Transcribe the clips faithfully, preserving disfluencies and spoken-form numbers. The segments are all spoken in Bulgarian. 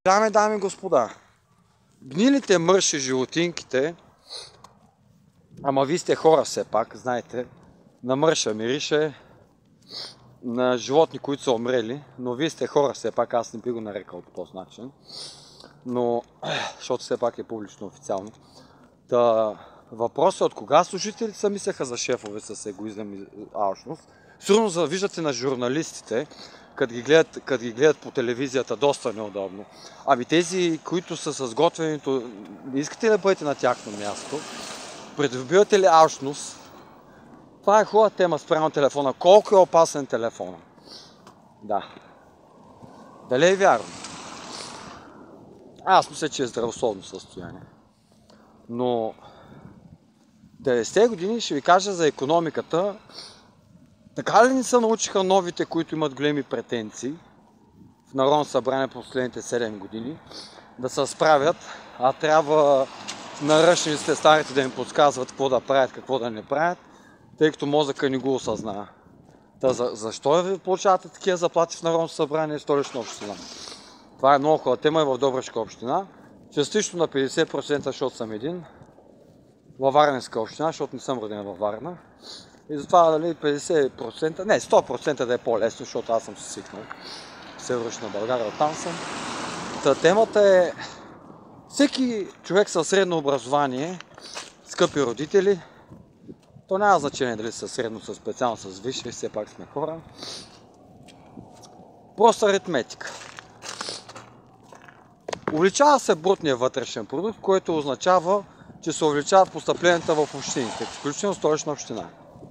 Дами, дами и господа, гнилите мърши животинките, ама вие сте хора все пак, знаете, на мърша мирише, на животни, които са умрели, но вие сте хора все пак, аз не би го нарекал по този начин, но, защото все пак е публично официално. Та, въпросът е от кога служителите са мислеха за шефове с егоизъм и алчност. Сигурно завиждате на журналистите, като ги, гледат, като ги гледат по телевизията, доста неудобно. Ами тези, които са с готвенето, не искате ли да бъдете на тяхно място? Придобивате ли алчност? Това е хубава тема спрямо телефона. Колко е опасен телефона? Да. Дали е вярно? Аз мисля, че е здравословно състояние. Но деветдесетте години ще ви кажа за икономиката. Така ли не се научиха новите, които имат големи претенции в Народно събрание по последните седем години, да се справят, а трябва наръчниците старите да им подсказват какво да правят, какво да не правят, тъй като мозъка не го осъзнава. Та за, защо ви получавате такива заплати в Народно събрание и Столична община? Това е много хубава тема и в Добричка община. Частично на петдесет процента, защото съм един, във Варненска община, защото не съм роден във Варна. И затова дали петдесет процента, не, сто процента да е по-лесно, защото аз съм се свикнал. Североизточна България, оттам съм. Та темата е, всеки човек със средно образование, скъпи родители, то няма значение дали са средно, са специално, с висше, все пак сме хора. Просто аритметика. Увеличава се брутния вътрешен продукт, което означава, че се увеличават постъпленията в общините, включително Столична община.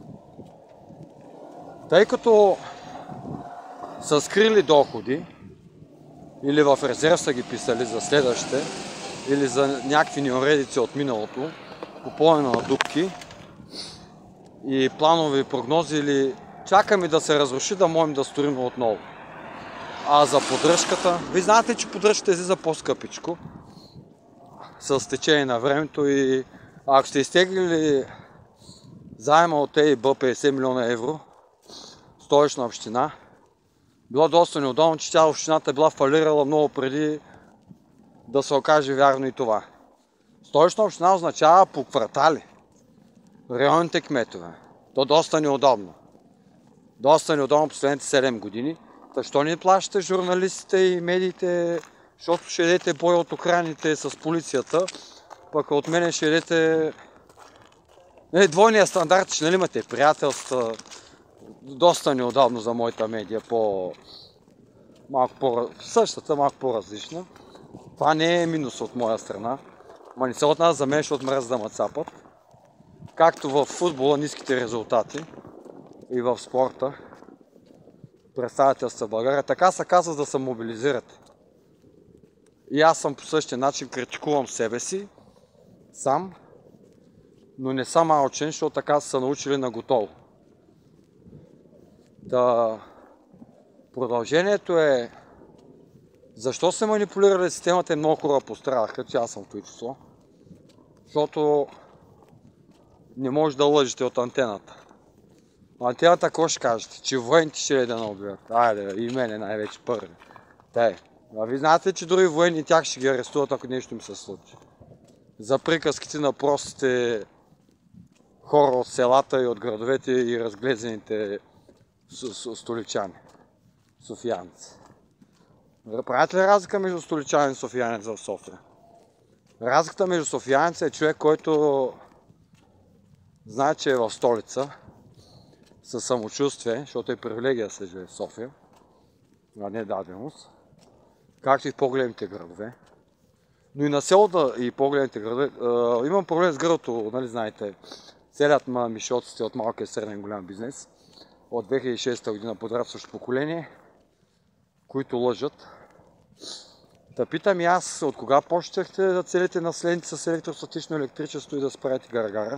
Тъй като са скрили доходи, или в резерв са ги писали за следващите, или за някакви неуредици от миналото, попълнено на дупки и планови прогнози, или чакаме да се разруши, да можем да строим отново. А за поддръжката, вие знаете, че поддръжката излиза по-скъпичко с течение на времето и ако сте изтеглили заема от Е И Б петдесет милиона евро, Столична община, било доста неудобно, че тя общината е била фалирала много преди да се окаже вярно и това. Столична община означава по квартали, районните кметове. То доста неудобно. Доста неудобно последните седем години. Защо не плащате журналистите и медиите, защото ще едете бой от охраните с полицията, пък от мене ще едете не, двойния стандарт, че нали имате приятелства, доста неудобно за моята медия, по малко по същата, малко по-различна. Това не е минус от моя страна, ма не се от нас за мен, защото мръз да ме цапат. Както в футбола ниските резултати и в спорта, представителства в България, така се казва да се мобилизират. И аз съм по същия начин, критикувам себе си, сам, но не съм алчен, защото така са научили на готово. Да, продължението е, защо се манипулирали системата и много хора пострадаха, че аз съм в това число, защото не може да лъжите от антената. Антената какво ще кажете? Че военните ще ли да наубиват? Айде, и мене най-вече първи. Те, а ви знаете, че други военни тях ще ги арестуват, ако нещо им се случи. За приказките на простите хора от селата и от градовете и разглезените столичани, софиянци. Правите ли разлика между столичанин и софиянец в София? Разликата между софиянец е човек, който знае, че е в столица, със самочувствие, защото е привилегия да се живее в София, а не даденост, както и в по-големите градове. Но и на селото и по-големите градове. Е, имам проблем с гръдото, нали знаете, целият ма мишоците от малкия среден голям бизнес от две хиляди и шеста година подрастващо поколение, които лъжат. Та питам и аз, от кога почнахте да целите наследници с електростатично електричество и да справите гаргара?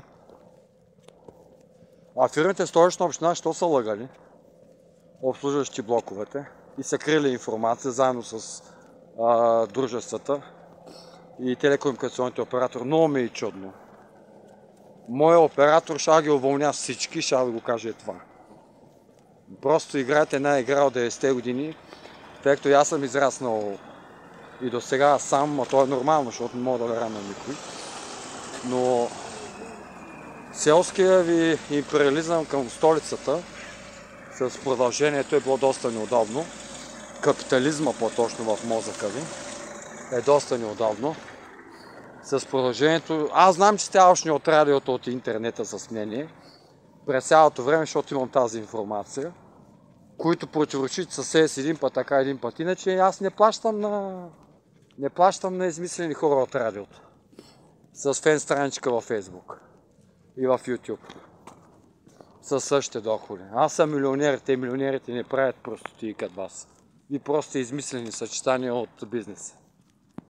А фирмите Столична община, що са лъгали, обслужващи блоковете и са крили информация заедно с а, дружествата и телекомуникационните оператори. Много ми е чудно. Моят оператор ще ги уволня всички, ще да го каже това. Просто играете една игра от деветдесетте години, тъй като аз съм израснал И до сега сам, а то е нормално, защото не мога да вярвам на никой. Но селския ви империализъм към столицата с продължението е било доста неудобно. Капитализма по-точно в мозъка ви е доста неудобно. С продължението... Аз знам, че ставаш ни от радиото, от интернета с мнение. През цялото време, защото имам тази информация, които противоречат със себе си един път така, един път. Иначе аз не плащам на... Не плащам на измислени хора от радиото. С фен страничка във Facebook и в YouTube. Със същите доходи. Аз съм милионер, те милионерите не правят простотии като вас. И просто измислени съчетания от бизнеса.